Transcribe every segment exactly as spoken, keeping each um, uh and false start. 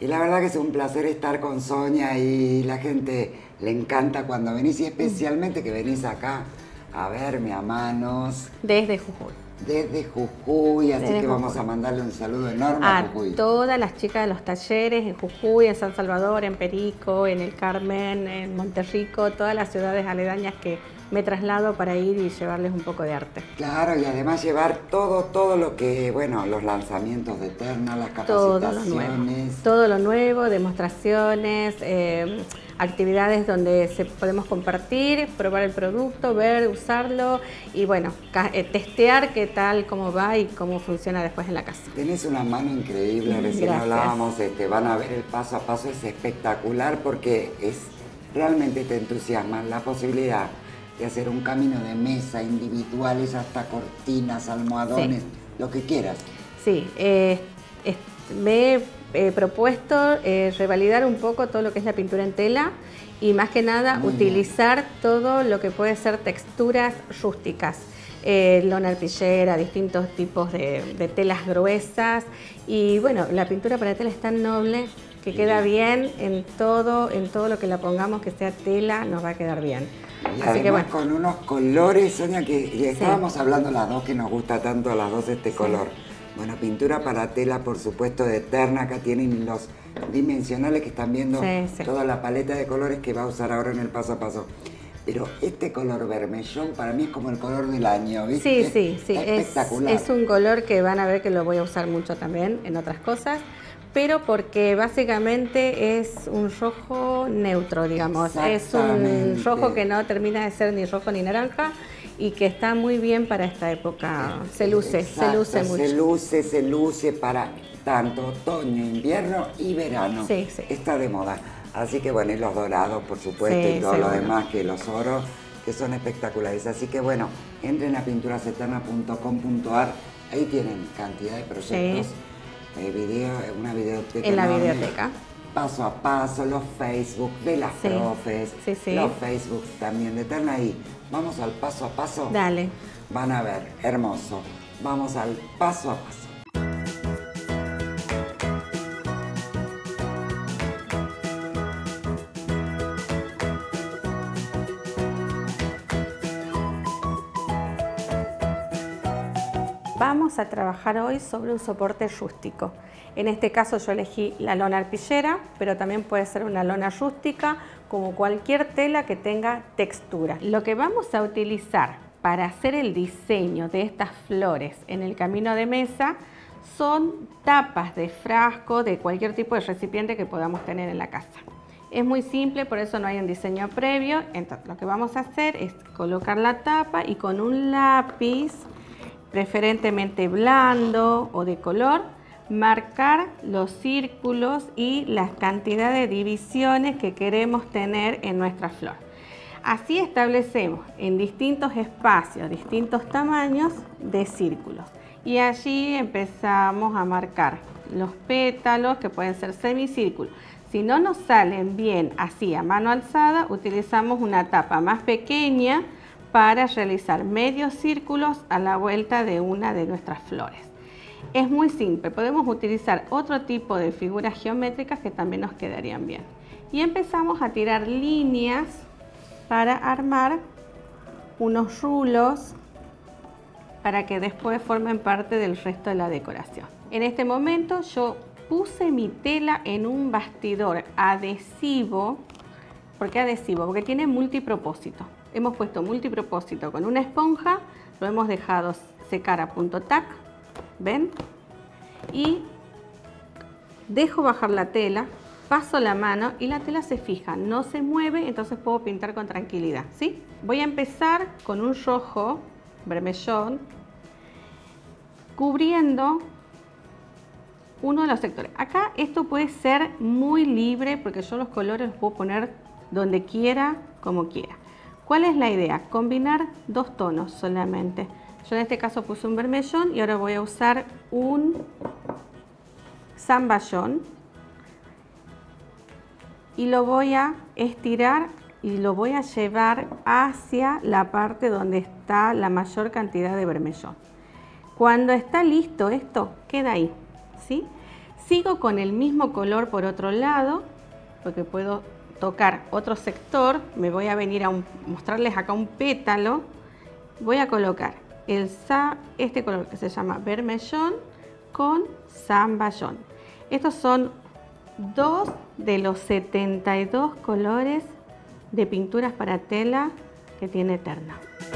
la verdad que es un placer estar con Sonia y la gente le encanta cuando venís y especialmente que venís acá a verme a manos. Desde Jujuy. Desde Jujuy, así Desde que Jujuy. vamos a mandarle un saludo enorme a, A Jujuy. todas las chicas de los talleres en Jujuy, en San Salvador, en Perico, en El Carmen, en Monterrico, todas las ciudades aledañas que me traslado para ir y llevarles un poco de arte. Claro, y además llevar todo, todo lo que, bueno, los lanzamientos de Eterna, las Todo capacitaciones. lo nuevo, todo lo nuevo, demostraciones, eh, actividades donde se podemos compartir, probar el producto, ver, usarlo y bueno, eh, testear qué tal, cómo va y cómo funciona después en la casa. Tenés una mano increíble, recién Gracias. hablábamos, este, van a ver el paso a paso, es espectacular porque es realmente te entusiasma la posibilidad de hacer un camino de mesa, individuales, hasta cortinas, almohadones, Sí. lo que quieras. Sí, eh, eh, me he eh, propuesto eh, revalidar un poco todo lo que es la pintura en tela y más que nada Muy utilizar bien. todo lo que puede ser texturas rústicas. Eh, lona arpillera, distintos tipos de, de telas gruesas y bueno, la pintura para tela es tan noble que queda bien en todo, en todo lo que la pongamos que sea tela, nos va a quedar bien. Y Así además que bueno. con unos colores, Sonia, que y estábamos Sí. hablando las dos que nos gusta tanto a las dos este Sí. color. Bueno, pintura para tela, por supuesto, de Eterna. Acá tienen los dimensionales que están viendo Sí, sí. toda la paleta de colores que va a usar ahora en el paso a paso. Pero este color vermellón para mí es como el color del año, ¿viste? Sí, sí, sí. Es, espectacular. es un color que van a ver que lo voy a usar mucho también en otras cosas, pero porque básicamente es un rojo neutro, digamos. Es un rojo que no termina de ser ni rojo ni naranja y que está muy bien para esta época. Se luce, Exacto, se luce mucho. Se luce, se luce para tanto otoño, invierno y verano. Sí, sí. Está de moda. Así que bueno, y los dorados, por supuesto, Sí, y todo lo seguro. demás, que los oros, que son espectaculares. Así que bueno, entren a pinturaseterna punto com punto ar, ahí tienen cantidad de proyectos, Sí. eh, video, una videoteca En la enorme, biblioteca. paso a paso, los Facebook de las Sí. profes, Sí, sí. los Facebook también de Eterna. Ahí, vamos al paso a paso. Dale. Van a ver, hermoso. Vamos al paso a paso. Vamos a trabajar hoy sobre un soporte rústico. En este caso yo elegí la lona arpillera, pero también puede ser una lona rústica, como cualquier tela que tenga textura. Lo que vamos a utilizar para hacer el diseño de estas flores en el camino de mesa son tapas de frasco, de cualquier tipo de recipiente que podamos tener en la casa. Es muy simple, por eso no hay un diseño previo. Entonces lo que vamos a hacer es colocar la tapa y con un lápiz, preferentemente blando o de color, marcar los círculos y la cantidad de divisiones que queremos tener en nuestra flor. Así establecemos en distintos espacios, distintos tamaños de círculos. Y allí empezamos a marcar los pétalos, que pueden ser semicírculos. Si no nos salen bien así a mano alzada, utilizamos una tapa más pequeña para realizar medios círculos a la vuelta de una de nuestras flores. Es muy simple, podemos utilizar otro tipo de figuras geométricas que también nos quedarían bien. Y empezamos a tirar líneas para armar unos rulos para que después formen parte del resto de la decoración. En este momento yo puse mi tela en un bastidor adhesivo. ¿Por qué adhesivo? Porque tiene multipropósito. Hemos puesto multipropósito con una esponja, lo hemos dejado secar a punto tac, ¿ven? Y dejo bajar la tela, paso la mano y la tela se fija, no se mueve, entonces puedo pintar con tranquilidad, ¿sí? Voy a empezar con un rojo vermellón, cubriendo uno de los sectores. Acá esto puede ser muy libre porque yo los colores los puedo poner donde quiera, como quiera. ¿Cuál es la idea? Combinar dos tonos solamente. Yo en este caso puse un vermellón y ahora voy a usar un zamballón y lo voy a estirar y lo voy a llevar hacia la parte donde está la mayor cantidad de vermellón. Cuando está listo esto, queda ahí, ¿sí? Sigo con el mismo color por otro lado, porque puedo tocar otro sector. Me voy a venir a un, mostrarles acá un pétalo. Voy a colocar el, este color que se llama vermellón con zamballón. Estos son dos de los setenta y dos colores de pinturas para tela que tiene Eterna.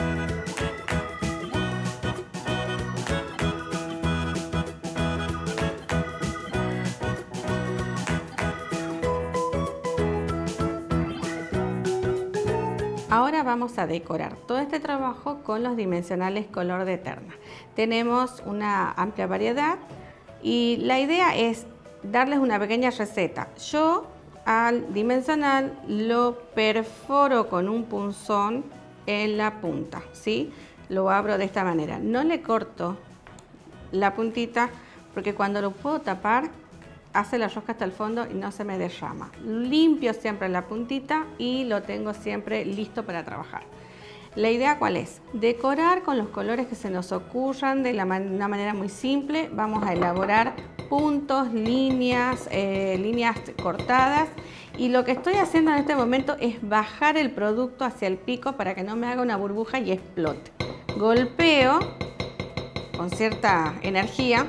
Ahora vamos a decorar todo este trabajo con los dimensionales color de Eterna. Tenemos una amplia variedad y la idea es darles una pequeña receta. Yo al dimensional lo perforo con un punzón en la punta, ¿sí? Lo abro de esta manera. No le corto la puntita porque cuando lo puedo tapar hace la rosca hasta el fondo y no se me derrama. Limpio siempre la puntita y lo tengo siempre listo para trabajar. La idea ¿cuál es? Decorar con los colores que se nos ocurran de la man una manera muy simple. Vamos a elaborar puntos, líneas, eh, líneas cortadas. Y lo que estoy haciendo en este momento es bajar el producto hacia el pico para que no me haga una burbuja y explote. Golpeo con cierta energía.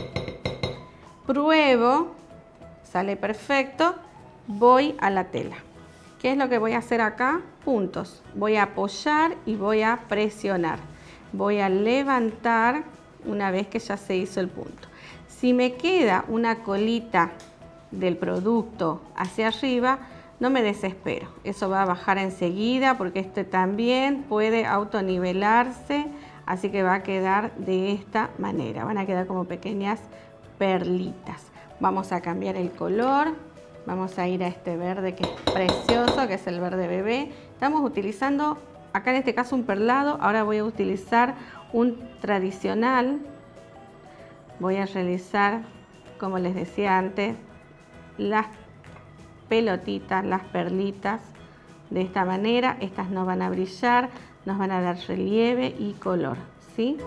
Pruebo, sale perfecto, voy a la tela. ¿Qué es lo que voy a hacer acá? Puntos. Voy a apoyar y voy a presionar. Voy a levantar una vez que ya se hizo el punto. Si me queda una colita del producto hacia arriba, no me desespero. Eso va a bajar enseguida porque este también puede autonivelarse, así que va a quedar de esta manera. Van a quedar como pequeñas perlitas. Vamos a cambiar el color. Vamos a ir a este verde que es precioso, que es el verde bebé. Estamos utilizando, acá en este caso un perlado. Ahora voy a utilizar un tradicional. Voy a realizar, como les decía antes, las pelotitas, las perlitas de esta manera. Estas no van a brillar, nos van a dar relieve y color, ¿sí?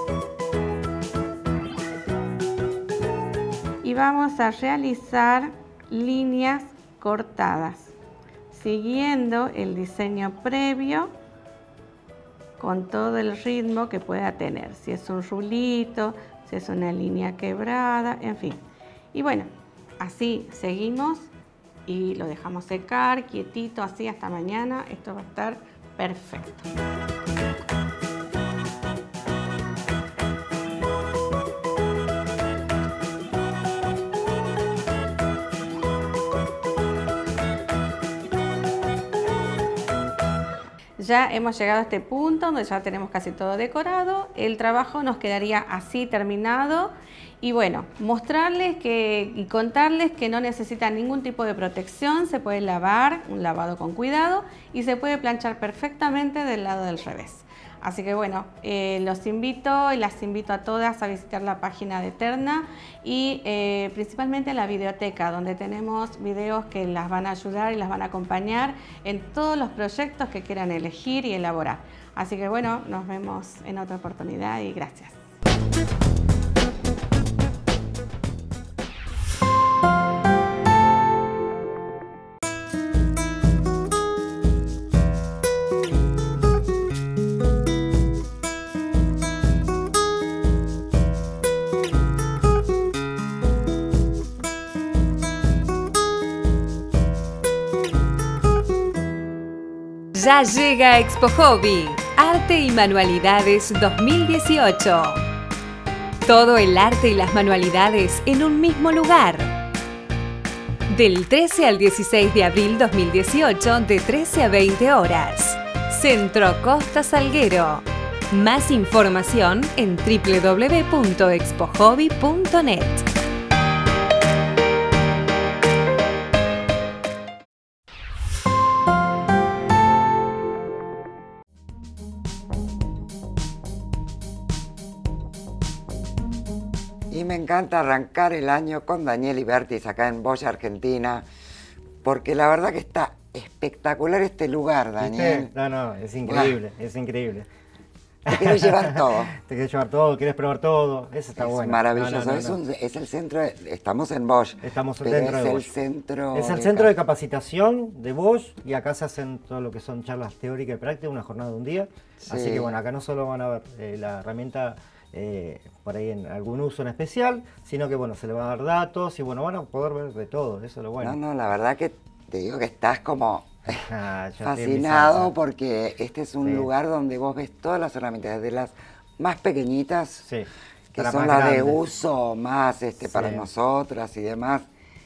Y vamos a realizar líneas cortadas, siguiendo el diseño previo con todo el ritmo que pueda tener. Si es un rulito, si es una línea quebrada, en fin. Y bueno, así seguimos y lo dejamos secar quietito, así hasta mañana. Esto va a estar perfecto. Ya hemos llegado a este punto donde ya tenemos casi todo decorado. El trabajo nos quedaría así terminado. Y bueno, mostrarles que, y contarles que no necesita ningún tipo de protección. Se puede lavar, un lavado con cuidado, y se puede planchar perfectamente del lado del revés. Así que bueno, eh, los invito y las invito a todas a visitar la página de Eterna y eh, principalmente la videoteca, donde tenemos videos que las van a ayudar y las van a acompañar en todos los proyectos que quieran elegir y elaborar. Así que bueno, nos vemos en otra oportunidad y gracias. Ya llega Expo Hobby, Arte y Manualidades dos mil dieciocho. Todo el arte y las manualidades en un mismo lugar. Del trece al dieciséis de abril dos mil dieciocho, de trece a veinte horas. Centro Costa Salguero. Más información en w w w punto expo hobby punto net. Y me encanta arrancar el año con Daniel Ibertis acá en Boya, Argentina, porque la verdad que está espectacular este lugar, Daniel. ¿Viste? No, no, es increíble, wow. es increíble. Te quieres llevar todo. Te quieres llevar todo, quieres probar todo. Eso está es bueno. Maravilloso. No, no, no, es, no. Un, es el centro, de, estamos en Bosch. Estamos pero dentro es de el Bosch. centro. Es el de centro de capacitación de Bosch y acá se hacen todo lo que son charlas teóricas y prácticas, una jornada de un día. Sí. Así que bueno, acá no solo van a ver eh, la herramienta eh, por ahí en algún uso en especial, sino que bueno, se le van a dar datos y bueno, van a poder ver de todo, eso es lo bueno. No, no, la verdad que te digo que estás como Ah, ya fascinado porque este es un Sí. lugar donde vos ves todas las herramientas, desde las más pequeñitas, Sí, que para son más las de grandes. uso más este, para Sí. nosotras y demás,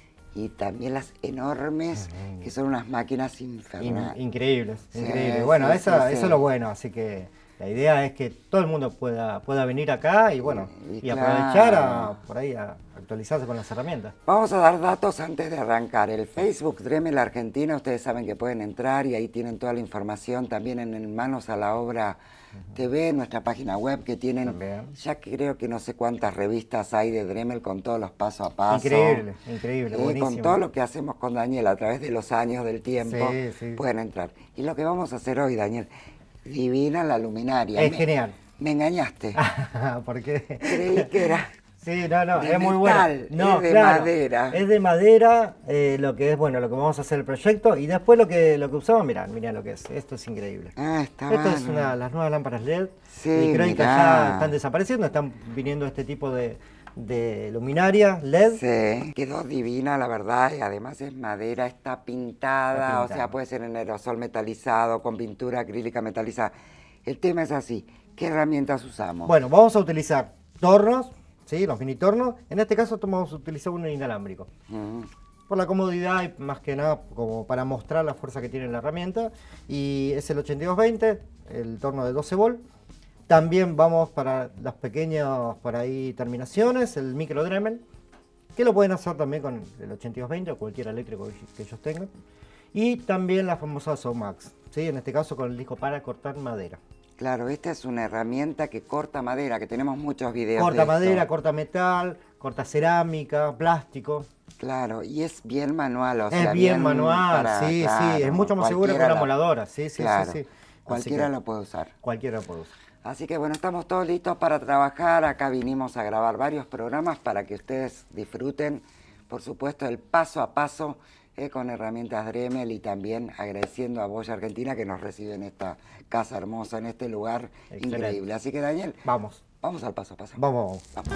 y también las enormes, Ujú. que son unas máquinas In- infernales. increíbles, Sí, increíbles. Bueno, sí, esa- sí, eso sí. es lo bueno, así que la idea es que todo el mundo pueda, pueda venir acá y bueno, Y- y, y aprovechar claro. a, por ahí a actualizarse con las herramientas. Vamos a dar datos antes de arrancar. El Facebook Dremel Argentina, ustedes saben que pueden entrar y ahí tienen toda la información. También en el Manos a la Obra T V, nuestra página web, que tienen, También. ya que creo que no sé cuántas revistas hay de Dremel con todos los paso a paso. Increíble, increíble, Eh, buenísimo. con todo lo que hacemos con Daniel a través de los años del tiempo, Sí, sí. pueden entrar. Y lo que vamos a hacer hoy, Daniel, divina la luminaria. Es Me- genial. Me engañaste. ¿Por qué? Creí que era... Sí, no, no, de es muy metal, bueno. No, es de claro, madera. Es de madera, eh, lo que es, bueno, lo que vamos a hacer el proyecto y después lo que, lo que usamos, mirá, mirá lo que es, esto es increíble. Ah, está Esto es bárbaro. una, las nuevas lámparas L E D, Sí, y creo que mirá. ya están desapareciendo, están viniendo este tipo de, de luminaria L E D. Sí, quedó divina, la verdad, y además es madera, está pintada, Está o pintada. sea, puede ser en aerosol metalizado, con pintura acrílica metalizada. El tema es así, ¿qué herramientas usamos? Bueno, vamos a utilizar tornos, ¿sí? Los mini tornos. En este caso vamos a utilizar uno inalámbrico. Mm, Por la comodidad y más que nada como para mostrar la fuerza que tiene la herramienta. Y es el ochenta y dos veinte, el torno de doce volt. También vamos para las pequeñas por ahí terminaciones, el micro Dremel, que lo pueden hacer también con el ochenta y dos veinte o cualquier eléctrico que, que ellos tengan. Y también la famosa Somax, ¿sí? En este caso con el disco para cortar madera. claro, esta es una herramienta que corta madera, que tenemos muchos videos Corta de madera, esto. corta metal, corta cerámica, plástico. Claro, y es bien manual, o Es sea, bien manual, para- sí, claro, sí, es mucho más seguro que cualquiera una la- moladora, sí, sí, claro, sí, sí. Así cualquiera que lo puede usar. Cualquiera puede usar. Así que bueno, estamos todos listos para trabajar. Acá vinimos a grabar varios programas para que ustedes disfruten, por supuesto, el paso a paso eh, con herramientas Dremel y también agradeciendo a Bosch Argentina que nos recibe en esta casa hermosa, en este lugar Excelente. increíble. Así que Daniel, Vamos, vamos al paso a paso. vamos. Vamos.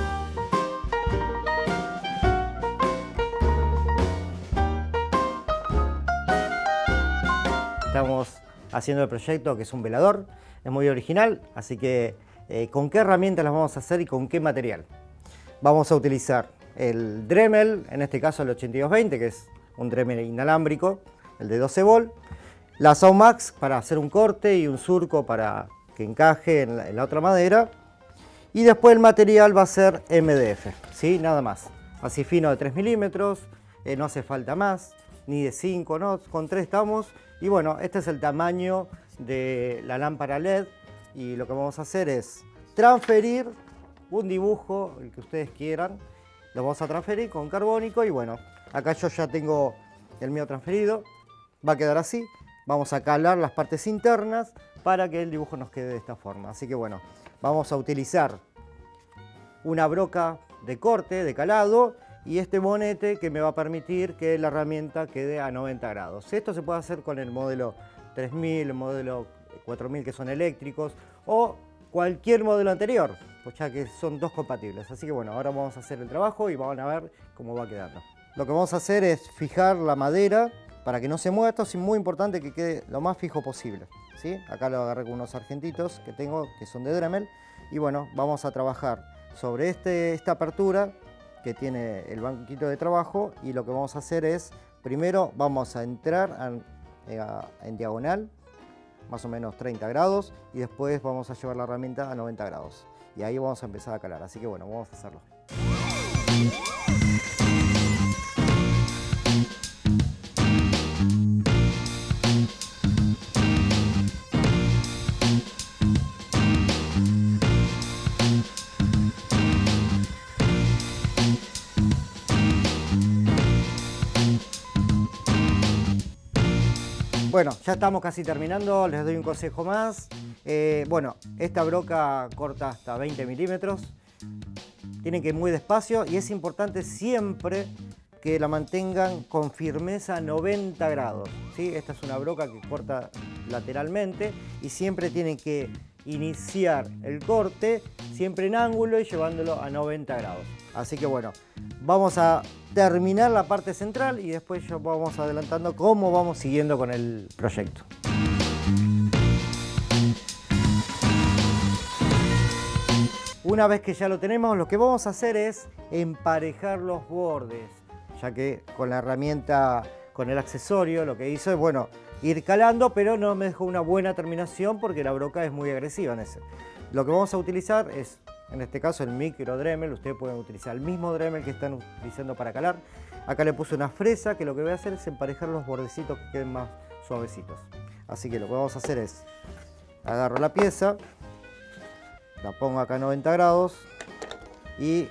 Estamos haciendo el proyecto que es un velador, es muy original, así que eh, ¿con qué herramientas las vamos a hacer y con qué material? Vamos a utilizar el Dremel, en este caso el ochenta y dos veinte, que es un Dremel inalámbrico, el de doce volt, la Somax para hacer un corte y un surco para que encaje en la, en la otra madera, y después el material va a ser M D F, ¿sí? Nada más, así fino de tres milímetros, eh, no hace falta más, ni de cinco, no, con tres estamos. Y bueno, este es el tamaño de la lámpara L E D y lo que vamos a hacer es transferir un dibujo, el que ustedes quieran, lo vamos a transferir con carbónico y bueno, acá yo ya tengo el mío transferido, va a quedar así, vamos a calar las partes internas para que el dibujo nos quede de esta forma. Así que bueno, vamos a utilizar una broca de corte, de calado, y este bonete que me va a permitir que la herramienta quede a noventa grados. Esto se puede hacer con el modelo tres mil, el modelo cuatro mil que son eléctricos o cualquier modelo anterior, pues ya que son dos compatibles. Así que bueno, ahora vamos a hacer el trabajo y van a ver cómo va quedando. Lo que vamos a hacer es fijar la madera para que no se mueva. Esto es muy importante que quede lo más fijo posible, ¿sí? Acá lo agarré con unos argentitos que tengo que son de Dremel y bueno, vamos a trabajar sobre este, esta apertura que tiene el banquito de trabajo y lo que vamos a hacer es, primero vamos a entrar en, en diagonal, más o menos treinta grados, y después vamos a llevar la herramienta a noventa grados. Y ahí vamos a empezar a calar, así que bueno, vamos a hacerlo. Bueno, ya estamos casi terminando, les doy un consejo más. Eh, bueno, esta broca corta hasta veinte milímetros. Tienen que ir muy despacio y es importante siempre que la mantengan con firmeza a noventa grados, ¿sí? Esta es una broca que corta lateralmente y siempre tienen que iniciar el corte siempre en ángulo y llevándolo a noventa grados. Así que bueno, vamos a terminar la parte central y después ya vamos adelantando cómo vamos siguiendo con el proyecto. Una vez que ya lo tenemos, lo que vamos a hacer es emparejar los bordes, ya que con la herramienta, con el accesorio, lo que hizo es, bueno, ir calando, pero no me dejó una buena terminación porque la broca es muy agresiva en ese. Lo que vamos a utilizar es, en este caso, el micro Dremel. Ustedes pueden utilizar el mismo Dremel que están utilizando para calar. Acá le puse una fresa que lo que voy a hacer es emparejar los bordecitos que queden más suavecitos. Así que lo que vamos a hacer es, agarro la pieza, la pongo acá a noventa grados y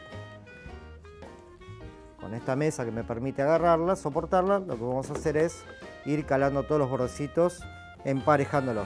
con esta mesa que me permite agarrarla, soportarla, lo que vamos a hacer es ir calando todos los bordecitos, emparejándolos.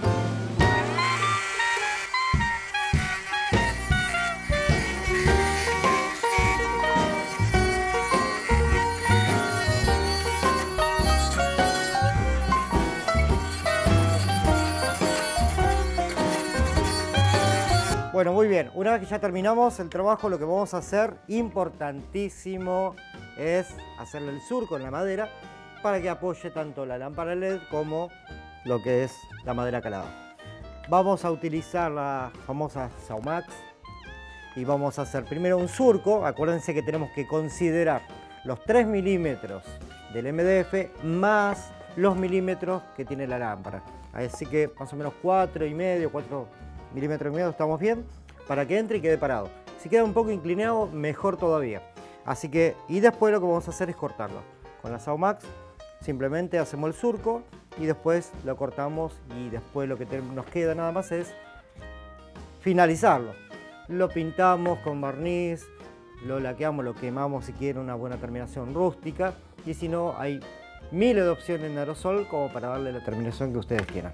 Bueno, muy bien. Una vez que ya terminamos el trabajo, lo que vamos a hacer, importantísimo, es hacerle el surco en la madera para que apoye tanto la lámpara L E D como lo que es la madera calada. Vamos a utilizar la famosa Saumax y vamos a hacer primero un surco. Acuérdense que tenemos que considerar los tres milímetros del M D F más los milímetros que tiene la lámpara. Así que más o menos cuatro y medio, cuatro milímetros y medio estamos bien para que entre y quede parado. Si queda un poco inclinado, mejor todavía. Así que, y después lo que vamos a hacer es cortarlo. Con la Saumax simplemente hacemos el surco y después lo cortamos y después lo que nos queda nada más es finalizarlo. Lo pintamos con barniz, lo laqueamos, lo quemamos si quiere una buena terminación rústica y si no hay miles de opciones en aerosol como para darle la terminación que ustedes quieran.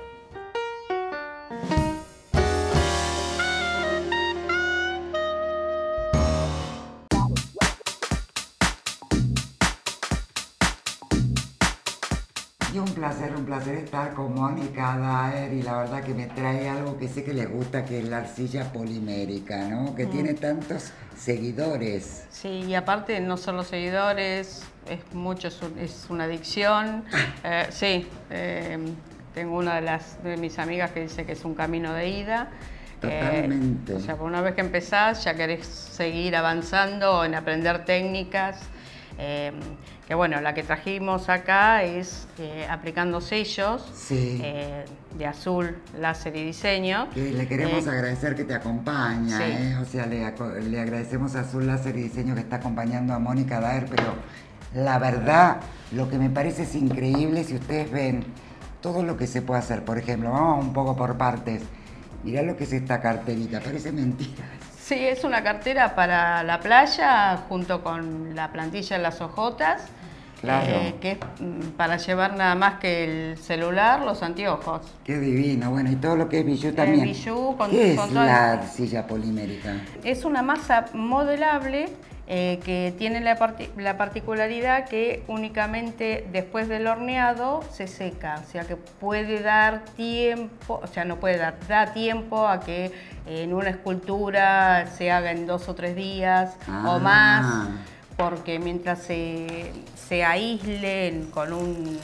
Y un placer, un placer estar con Mónica Daer y la verdad que me trae algo que sé que les gusta, que es la arcilla polimérica, ¿no? Que mm. tiene tantos seguidores. Sí, y aparte no solo seguidores, es mucho, es una adicción. eh, sí, eh, tengo una de, las, de mis amigas que dice que es un camino de ida. Totalmente. Eh, o sea, una vez que empezás ya querés seguir avanzando en aprender técnicas. Eh, que bueno, la que trajimos acá es eh, aplicando sellos sí. eh, de azul, láser y diseño. Que le queremos eh, agradecer que te acompaña, sí. ¿eh? O sea, le, le agradecemos a Azul Láser y Diseño que está acompañando a Mónica Daer, pero la verdad, lo que me parece es increíble si ustedes ven todo lo que se puede hacer. Por ejemplo, vamos un poco por partes. Mirá lo que es esta carterita, parece mentira. Sí, es una cartera para la playa junto con la plantilla en las hojotas, claro. eh, que es para llevar nada más que el celular, los anteojos. Qué divino, bueno, y todo lo que es bijú también. El bijú con, ¿Qué con es toda la arcilla polimérica? Es una masa modelable eh, que tiene la, part la particularidad que únicamente después del horneado se seca, o sea que puede dar tiempo, o sea no puede dar, da tiempo a que en una escultura se haga en dos o tres días ah. o más, porque mientras se, se aíslen con un,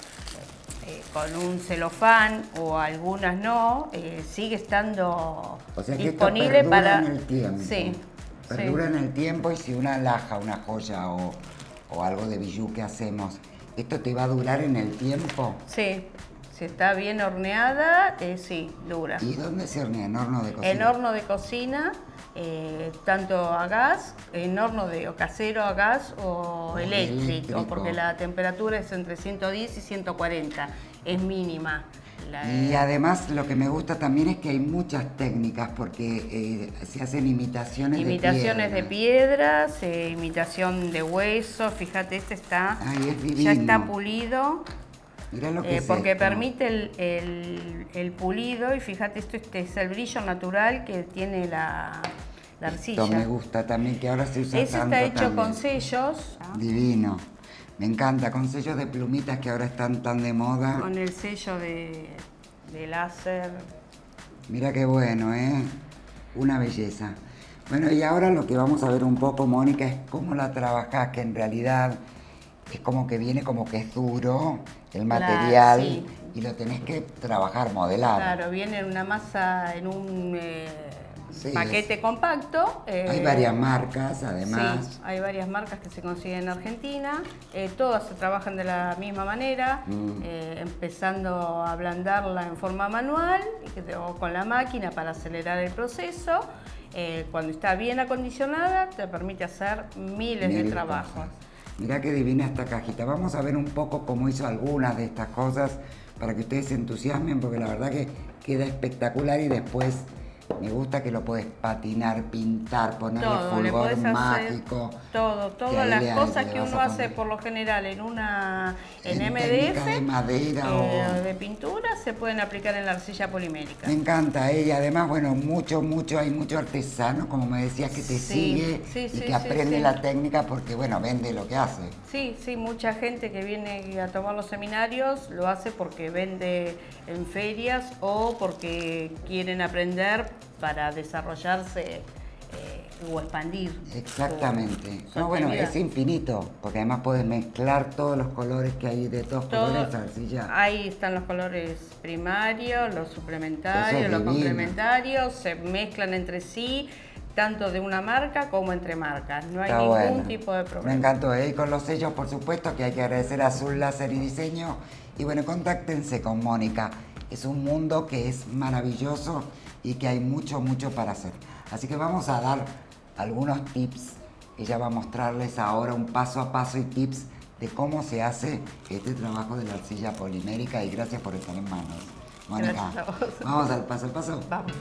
eh, con un celofán o algunas no, eh, sigue estando o sea que disponible esto para... en el tiempo. Sí. Perdura sí. en el tiempo y si una alhaja, una joya o, o algo de bijú que hacemos, ¿esto te va a durar en el tiempo? Sí. Si está bien horneada, eh, sí, dura. ¿Y dónde se hornea? ¿En horno de cocina? En horno de cocina, eh, tanto a gas, en horno de o casero a gas o, o eléctrico, eléctrico, porque la temperatura es entre ciento diez y ciento cuarenta, es mínima. La, y además lo que me gusta también es que hay muchas técnicas porque eh, se hacen imitaciones, imitaciones de, de piedras, eh, imitación de hueso, fíjate, este está, ay, es divino. ya está pulido. Mirá lo que eh, es porque esto. permite el, el, el pulido y fíjate, esto este es el brillo natural que tiene la, la arcilla. Esto me gusta también, que ahora se usa Ese tanto está hecho también. con sellos. Divino. Me encanta, con sellos de plumitas que ahora están tan de moda. Con el sello de, de láser. Mira qué bueno, ¿eh? Una belleza. Bueno, y ahora lo que vamos a ver un poco, Mónica, es cómo la trabajás, que en realidad es como que viene como que es duro el material, Claro, sí. y lo tenés que trabajar, modelar. Claro, viene en una masa, en un eh, Sí, paquete es- compacto. eh, Hay varias marcas, además. Sí, hay varias marcas que se consiguen en Argentina. Eh, todas se trabajan de la misma manera, Mm. eh, empezando a ablandarla en forma manual y que te- o con la máquina para acelerar el proceso. Eh, cuando está bien acondicionada, te permite hacer miles Mil de trabajos. cosas. Mirá qué divina esta cajita. Vamos a ver un poco cómo hizo algunas de estas cosas para que ustedes se entusiasmen, porque la verdad que queda espectacular, y después me gusta que lo puedes patinar, pintar, ponerle Todo, le fulgor podés hacer mágico. todo, que todas ahí las le- cosas le que vas uno a hace poner. por lo general en una en, En M D F, técnica de madera eh, o- de pintura, se pueden aplicar en la arcilla polimérica. Me encanta ella, además, bueno, mucho, mucho, hay mucho artesano, como me decías, que te Sí, sigue sí, y sí, que sí, aprende sí. la técnica porque, bueno, vende lo que hace. Sí, sí, mucha gente que viene a tomar los seminarios lo hace porque vende en ferias o porque quieren aprender para desarrollarse eh, o expandir. Exactamente. su- su No, bueno, actividad. es infinito, porque además puedes mezclar todos los colores que hay de todos Todo- colores, arcilla. Ahí están los colores primarios, los Eso suplementarios, es los divino. complementarios, se mezclan entre sí, tanto de una marca como entre marcas. No hay Está ningún bueno. tipo de Me problema. encantó, ¿eh? Y con los sellos, por supuesto, que hay que agradecer a Azul Láser y Diseño. Y bueno, contáctense con Mónica. Es un mundo que es maravilloso y que hay mucho, mucho para hacer. Así que vamos a dar algunos tips. Ella va a mostrarles ahora un paso a paso y tips de cómo se hace este trabajo de la arcilla polimérica, y gracias por estar en manos. Mónica, Gracias a vos. vamos al paso al paso. Vamos.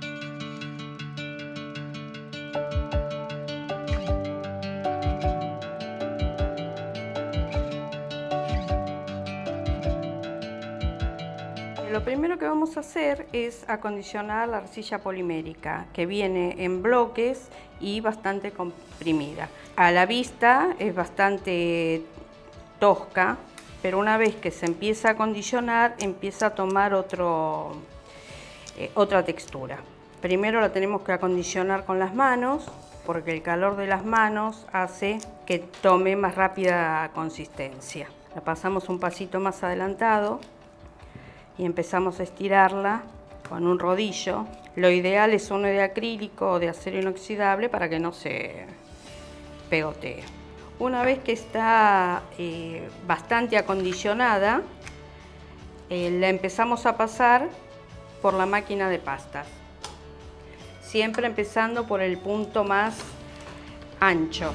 Lo primero que vamos a hacer es acondicionar la arcilla polimérica, que viene en bloques y bastante comprimida. A la vista es bastante tosca, pero una vez que se empieza a acondicionar, empieza a tomar otro, eh, otra textura. Primero la tenemos que acondicionar con las manos, porque el calor de las manos hace que tome más rápida consistencia. La pasamos un pasito más adelantado y empezamos a estirarla con un rodillo. Lo ideal es uno de acrílico o de acero inoxidable para que no se pegotee. Una vez que está eh, bastante acondicionada, eh, la empezamos a pasar por la máquina de pastas. Siempre empezando por el punto más ancho.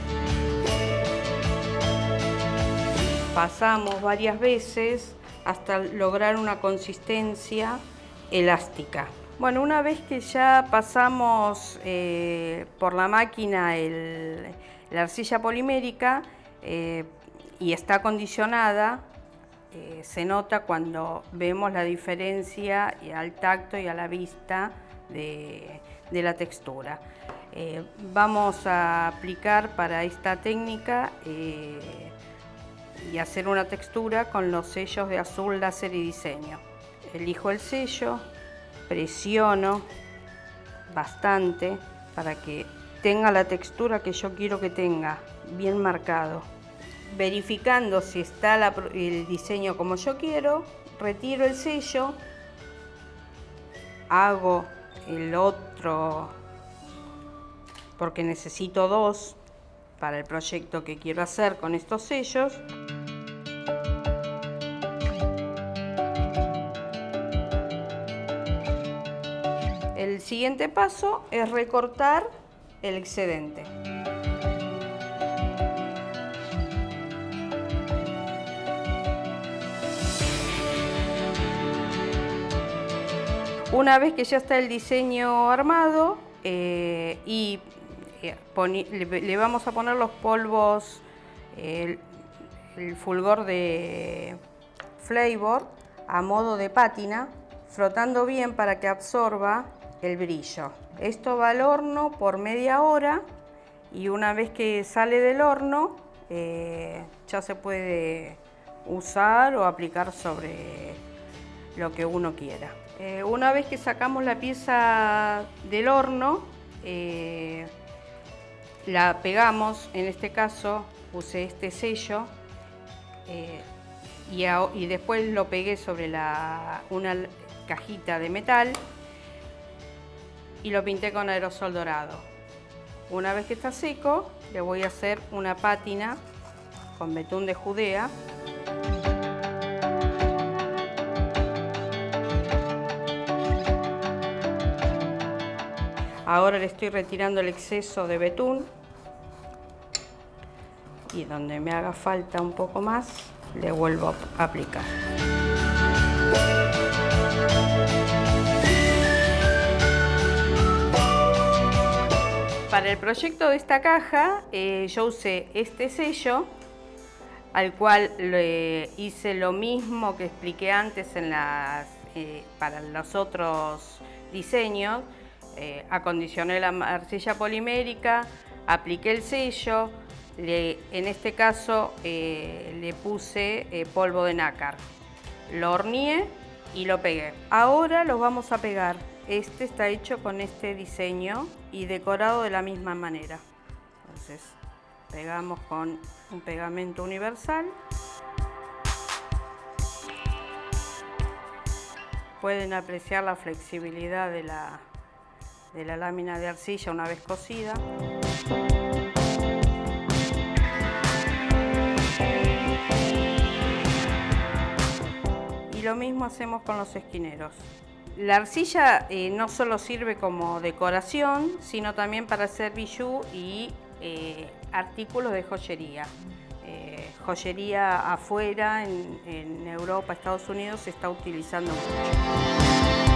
Pasamos varias veces hasta lograr una consistencia elástica. Bueno, una vez que ya pasamos eh, por la máquina el, la arcilla polimérica eh, y está acondicionada, eh, se nota cuando vemos la diferencia al tacto y a la vista de, de la textura. Eh, vamos a aplicar para esta técnica eh, y hacer una textura con los sellos de Azul Láser y Diseño. Elijo el sello, presiono bastante para que tenga la textura que yo quiero que tenga, bien marcado. Verificando si está la, el diseño como yo quiero, retiro el sello, hago el otro porque necesito dos para el proyecto que quiero hacer con estos sellos. El siguiente paso es recortar el excedente. Una vez que ya está el diseño armado eh, y eh, le, le vamos a poner los polvos, eh, el, el fulgor de flavor a modo de pátina, frotando bien para que absorba el brillo. Esto va al horno por media hora y una vez que sale del horno eh, ya se puede usar o aplicar sobre lo que uno quiera. Eh, una vez que sacamos la pieza del horno, eh, la pegamos. En este caso usé este sello eh, y, a, y después lo pegué sobre la, una cajita de metal y lo pinté con aerosol dorado. Una vez que está seco, le voy a hacer una pátina con betún de Judea. Ahora le estoy retirando el exceso de betún y donde me haga falta un poco más, le vuelvo a aplicar. Para el proyecto de esta caja, eh, yo usé este sello, al cual le hice lo mismo que expliqué antes en las, eh, para los otros diseños. Eh, acondicioné la arcilla polimérica, apliqué el sello, le, en este caso eh, le puse eh, polvo de nácar, lo horneé y lo pegué. Ahora lo vamos a pegar. Este está hecho con este diseño y decorado de la misma manera. Entonces pegamos con un pegamento universal. Pueden apreciar la flexibilidad de la, de la lámina de arcilla una vez cocida. Y lo mismo hacemos con los esquineros. La arcilla eh, no solo sirve como decoración, sino también para hacer bijou y eh, artículos de joyería. Eh, joyería afuera, en, en Europa, Estados Unidos, se está utilizando mucho.